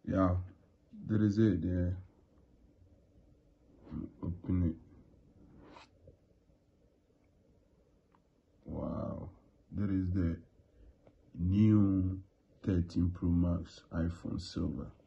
Yeah, that is it there. Open it. Wow, that is the new 13 Pro Max iPhone Silver.